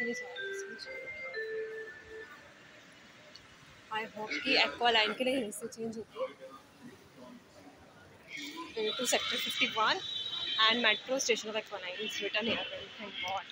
नहीं चाहिए। I hope कि एक्वा लाइन के लिए यहीं से चेंज होती है to sector 51 and metro station of aqua line is written here. Thank God.